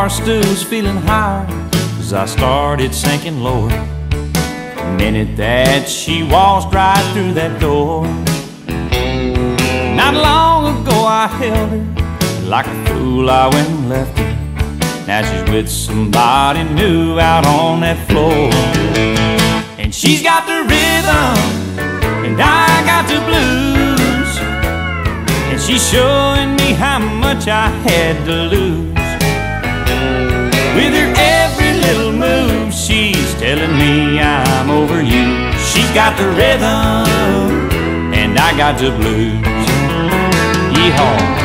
bar stool's feeling higher as I started sinking lower. The minute that she waltzed right through that door. Not long ago I held her, like a fool I went and left her. Now she's with somebody new out on that floor. And she's got the rhythm, and I got the blues. And she's showing me how much I had to lose. With her every little move, she's telling me I'm over you. She's got the rhythm, and I got the blues. Yeehaw.